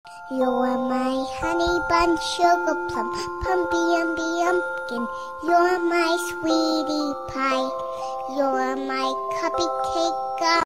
You're my honey bun, sugar plum, pumpy umby umpkin. You're my sweetie pie. You're my cupcake.